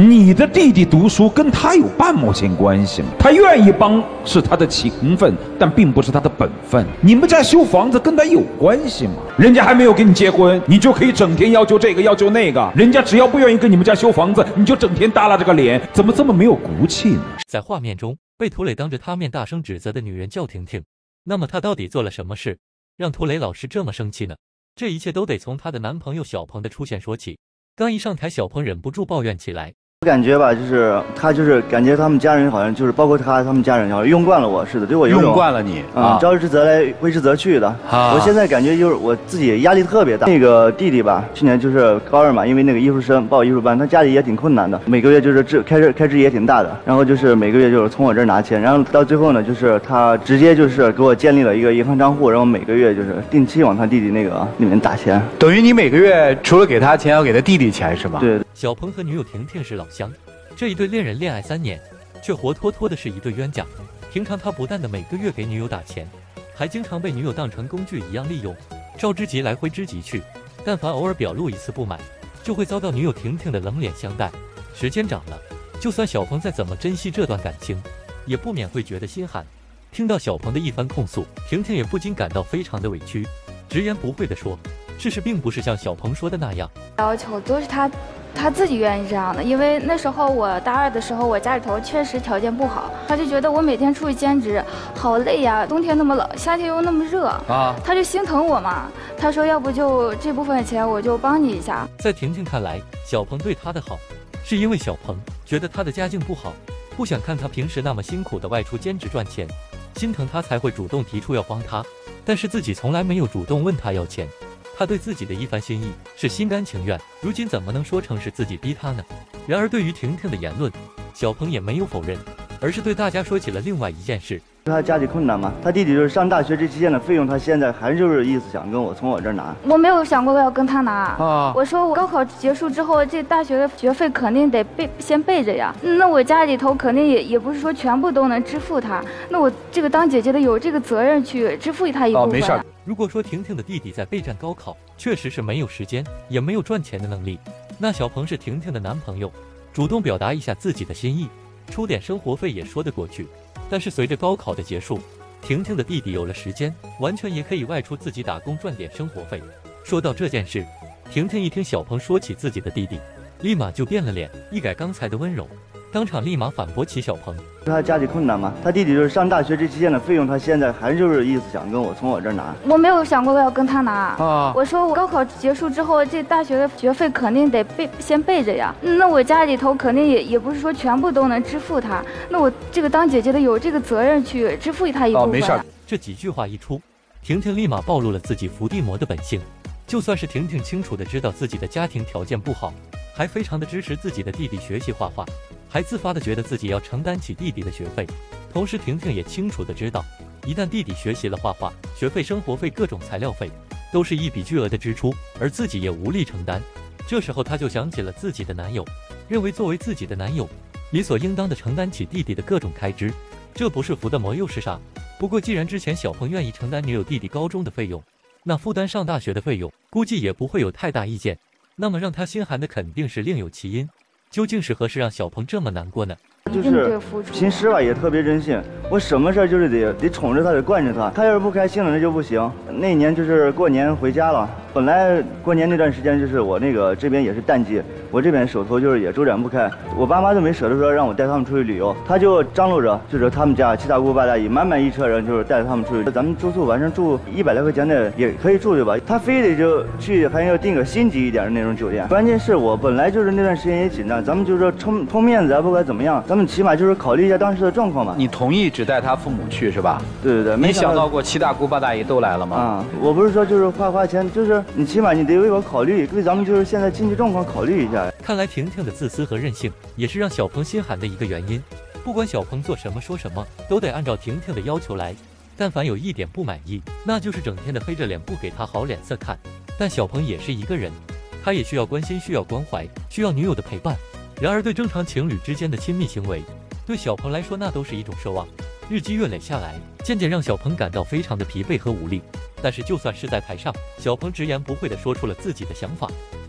你的弟弟读书跟他有半毛钱关系吗？他愿意帮是他的情分，但并不是他的本分。你们家修房子跟他有关系吗？人家还没有跟你结婚，你就可以整天要求这个要求那个。人家只要不愿意跟你们家修房子，你就整天耷拉着个脸，怎么这么没有骨气呢？ 在画面中，被涂磊当着他面大声指责的女人叫婷婷。那么她到底做了什么事，让涂磊老师这么生气呢？这一切都得从她的男朋友小鹏的出现说起。刚一上台，小鹏忍不住抱怨起来。 我感觉吧，就是他就是感觉他们家人好像就是包括他们家人好像用惯了我似的，对我有种用惯了你啊， 招之则来，挥之则去的。我现在感觉就是我自己压力特别大。那个弟弟吧，去年就是高2嘛，因为那个艺术生报艺术班，他家里也挺困难的，每个月就是开支也挺大的，然后就是每个月就是从我这儿拿钱，然后到最后呢，就是他直接就是给我建立了一个银行账户，然后每个月就是定期往他弟弟那个里面打钱。 等于你每个月除了给他钱，要给他弟弟钱是吧？ 对。 小鹏和女友婷婷是老乡，这一对恋人恋爱3年，却活脱脱的是一对冤家。平常他不但的每个月给女友打钱，还经常被女友当成工具一样利用，招之即来挥之即去。但凡偶尔表露一次不满，就会遭到女友婷婷的冷脸相待。时间长了，就算小鹏再怎么珍惜这段感情，也不免会觉得心寒。听到小鹏的一番控诉，婷婷也不禁感到非常的委屈，直言不讳地说，事实并不是像小鹏说的那样， 要求都是他自己愿意这样的，因为那时候我大2的时候，我家里头确实条件不好，他就觉得我每天出去兼职好累呀，冬天那么冷，夏天又那么热啊，他就心疼我嘛。他说要不就这部分钱我就帮你一下。 在婷婷看来，小鹏对她的好，是因为小鹏觉得她的家境不好，不想看她平时那么辛苦的外出兼职赚钱，心疼她才会主动提出要帮她，但是自己从来没有主动问她要钱。他对自己的一番心意是心甘情愿，如今怎么能说成是自己逼他呢？然而对于婷婷的言论，小鹏也没有否认，而是对大家说起了另外一件事。 他家里困难嘛，他弟弟就是上大学这期间的费用，他现在还就是意思想从我这儿拿。 我没有想过要跟他拿啊，我说我高考结束之后，这大学的学费肯定得先备着呀。那我家里头肯定也不是说全部都能支付他，那我这个当姐姐的有这个责任去支付他一部分。 没事。 如果说婷婷的弟弟在备战高考，确实是没有时间，也没有赚钱的能力，那小鹏是婷婷的男朋友，主动表达一下自己的心意，出点生活费也说得过去。但是随着高考的结束，婷婷的弟弟有了时间，完全也可以外出自己打工赚点生活费。说到这件事，婷婷一听小鹏说起自己的弟弟，立马就变了脸，一改刚才的温柔，当场立马反驳起小鹏。 他家里困难嘛，他弟弟就是上大学这期间的费用，他现在还就是意思想从我这儿拿。 我没有想过要跟他拿啊，我说我高考结束之后，这大学的学费肯定得先备着呀。那我家里头肯定也不是说全部都能支付他，那我这个当姐姐的有这个责任去支付他一部分。 没事。 这几句话一出，婷婷立马暴露了自己伏地魔的本性。就算是婷婷清楚的知道自己的家庭条件不好，还非常的支持自己的弟弟学习画画，还自发的觉得自己要承担起弟弟的学费。同时婷婷也清楚的知道，一旦弟弟学习了画画，学费、生活费、各种材料费都是一笔巨额的支出，而自己也无力承担。这时候她就想起了自己的男友，认为作为自己的男友，理所应当的承担起弟弟的各种开支，这不是伏的魔又是啥？不过既然之前小鹏愿意承担女友弟弟高中的费用，那负担上大学的费用估计也不会有太大意见。那么让他心寒的肯定是另有其因，究竟是何事让小鹏这么难过呢？ 就是平时吧也特别任性，我什么事就是得宠着他，得惯着他，他要是不开心了那就不行。那年就是过年回家了，本来过年那段时间就是我那个这边也是淡季，我这边手头就是也周转不开，我爸妈都没舍得说让我带他们出去旅游，他就张罗着就是他们家七大姑八大姨满满一车人就是带着他们出去，咱们住宿晚上住100来块钱的也可以住对吧？他非得就去还要订个星级一点的那种酒店。关键是我本来就是那段时间也紧张，咱们就是说充面子啊，不管怎么样，咱们起码就是考虑一下当时的状况嘛。 你同意只带他父母去是吧？ 对对对。 没想到过七大姑八大姨都来了吗？ 啊，我不是说就是花钱，就是你起码你得为我考虑，为咱们就是现在经济状况考虑一下。 看来婷婷的自私和任性也是让小鹏心寒的一个原因。不管小鹏做什么说什么，都得按照婷婷的要求来。但凡有一点不满意，那就是整天的黑着脸不给他好脸色看。但小鹏也是一个人，他也需要关心，需要关怀，需要女友的陪伴。然而对正常情侣之间的亲密行为，对小鹏来说那都是一种奢望。日积月累下来，渐渐让小鹏感到非常的疲惫和无力。但是就算是在台上，小鹏直言不讳地说出了自己的想法。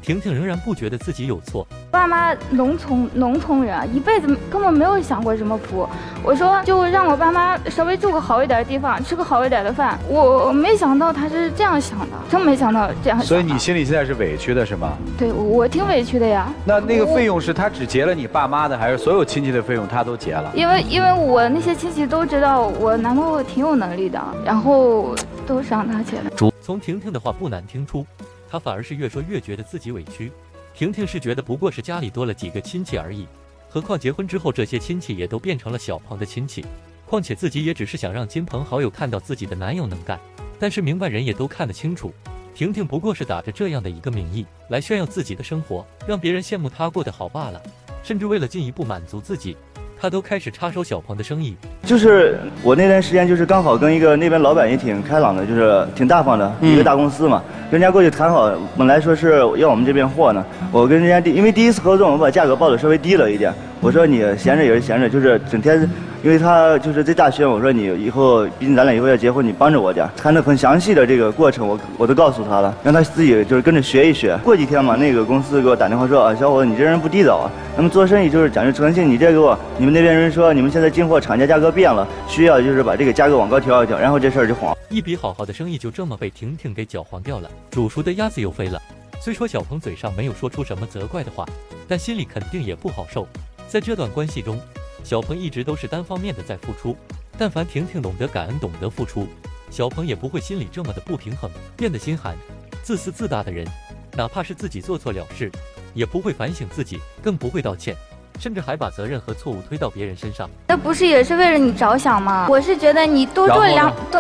婷婷仍然不觉得自己有错。 爸妈农村人，一辈子根本没有想过什么福。我说就让我爸妈稍微住个好一点的地方，吃个好一点的饭。我没想到他是这样想的，真没想到这样想。 所以你心里现在是委屈的是吗？ 对，我挺委屈的呀。 那个费用是他只结了你爸妈的，还是所有亲戚的费用他都结了？ 因为我那些亲戚都知道我男朋友挺有能力的，然后都是让他结的。 从婷婷的话不难听出，她反而是越说越觉得自己委屈。婷婷是觉得不过是家里多了几个亲戚而已，何况结婚之后这些亲戚也都变成了小鹏的亲戚。况且自己也只是想让亲朋好友看到自己的男友能干，但是明白人也都看得清楚，婷婷不过是打着这样的一个名义来炫耀自己的生活，让别人羡慕她过得好罢了。甚至为了进一步满足自己，她都开始插手小鹏的生意。 就是我那段时间就是刚好跟一个那边老板也挺开朗的，就是挺大方的一个大公司嘛，跟人家过去谈好，本来说是要我们这边货呢，我跟人家因为第一次合作，我把价格报的稍微低了一点，我说你闲着也是闲着，就是整天。因为他就是在大学，我说你以后，毕竟咱俩以后要结婚，你帮着我点。谈的很详细的这个过程，我都告诉他了，让他自己就是跟着学一学。过几天嘛，那个公司给我打电话说啊，小伙子，你这人不地道啊。那么做生意就是讲究诚信，你这给我，你们那边人说你们现在进货厂家价格变了，需要就是把这个价格往高调一调，然后这事儿就黄。 一笔好好的生意就这么被婷婷给搅黄掉了，煮熟的鸭子又飞了。虽说小鹏嘴上没有说出什么责怪的话，但心里肯定也不好受。在这段关系中，小鹏一直都是单方面的在付出，但凡婷婷懂得感恩，懂得付出，小鹏也不会心里这么的不平衡，变得心寒、自私自大的人，哪怕是自己做错了事，也不会反省自己，更不会道歉，甚至还把责任和错误推到别人身上。 那不是也是为了你着想吗？我是觉得你多赚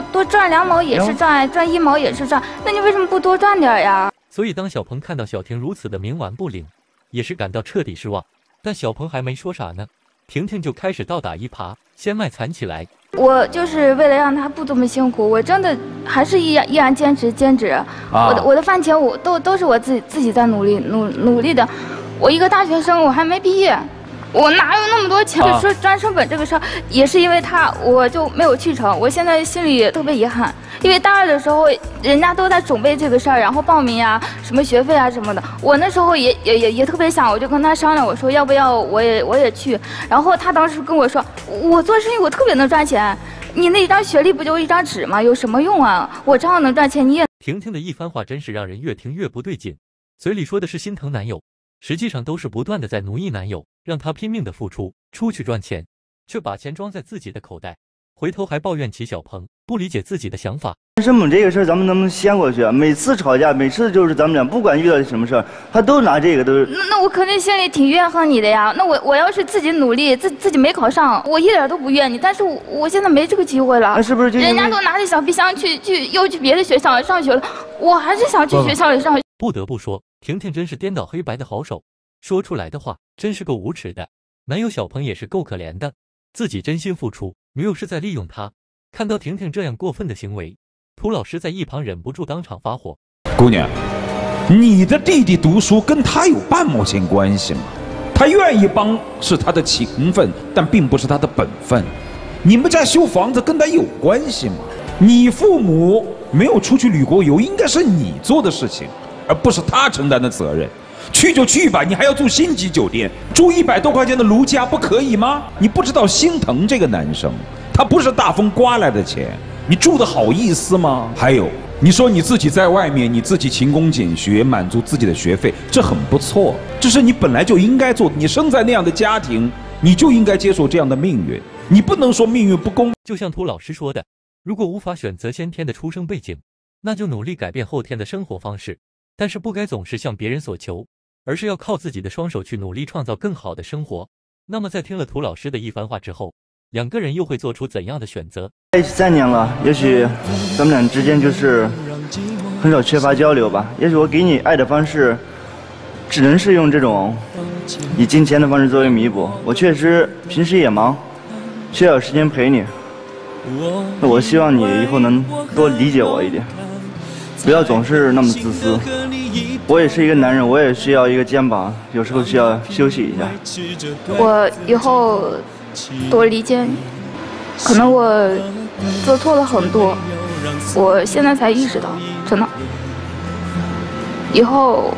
2毛也是赚1毛也是赚，那你为什么不多赚点呀？ 所以当小鹏看到小婷如此的冥顽不灵，也是感到彻底失望。但小鹏还没说啥呢，婷婷就开始倒打一耙，先卖惨起来。 我就是为了让他不这么辛苦，我真的还是依然坚持。我的饭钱都是我自己在努力的。我一个大学生，我还没毕业，我哪有那么多钱？就说专升本这个事儿，也是因为他，我就没有去成。我现在心里特别遗憾，因为大二的时候，人家都在准备这个事儿，然后报名呀、什么学费啊什么的。我那时候也特别想，我就跟他商量，我说要不要我也去。然后他当时跟我说，我做生意我特别能赚钱，你那一张学历不就一张纸吗？有什么用啊？我这样能赚钱，你也。 婷婷的一番话真是让人越听越不对劲，嘴里说的是心疼男友，实际上都是不断的在奴役男友，让他拼命的付出，出去赚钱，却把钱装在自己的口袋，回头还抱怨起小鹏，不理解自己的想法。 生本这个事儿，咱们能不能先过去啊？每次吵架，每次就是咱们俩，不管遇到什么事儿，他都拿这个都是。 那我肯定心里挺怨恨你的呀。那我要是自己努力，自己没考上，我一点都不怨你。但是我现在没这个机会了， 那是不是就人家都拿着小皮箱又去别的学校上学了，我还是想去学校里上学。 不得不说，婷婷真是颠倒黑白的好手，说出来的话真是够无耻的。男友小鹏也是够可怜的，自己真心付出，女友是在利用他。看到婷婷这样过分的行为，涂老师在一旁忍不住当场发火。 姑娘，你的弟弟读书跟他有半毛钱关系吗？他愿意帮是他的情分，但并不是他的本分。你们家修房子跟他有关系吗？你父母没有出去旅过游，应该是你做的事情，而不是他承担的责任。去就去吧，你还要住星级酒店，住100多块钱的如家不可以吗？你不知道心疼这个男生，他不是大风刮来的钱，你住的好意思吗？还有，你说你自己在外面，你自己勤工俭学，满足自己的学费，这很不错，这是你本来就应该做的。你生在那样的家庭，你就应该接受这样的命运，你不能说命运不公。 就像涂老师说的，如果无法选择先天的出生背景，那就努力改变后天的生活方式，但是不该总是向别人所求，而是要靠自己的双手去努力创造更好的生活。那么在听了涂老师的一番话之后，两个人又会做出怎样的选择？ 在一起3年了，也许咱们俩之间就是很少缺乏交流吧。也许我给你爱的方式，只能是用这种以金钱的方式作为弥补。我确实平时也忙，需要有时间陪你。那我希望你以后能多理解我一点，不要总是那么自私。我也是一个男人，我也需要一个肩膀，有时候需要休息一下。 我以后多理解你，可能我做错了很多，我现在才意识到，真的。以后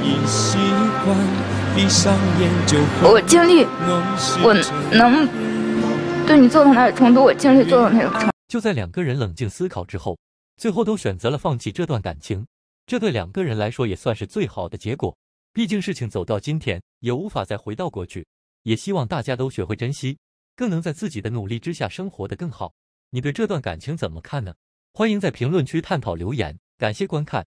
我尽力，我能对你做到哪种程度，我尽力做到哪种程度。 就在两个人冷静思考之后，最后都选择了放弃这段感情，这对两个人来说也算是最好的结果。毕竟事情走到今天，也无法再回到过去。也希望大家都学会珍惜，更能在自己的努力之下生活得更好。你对这段感情怎么看呢？欢迎在评论区探讨留言，感谢观看。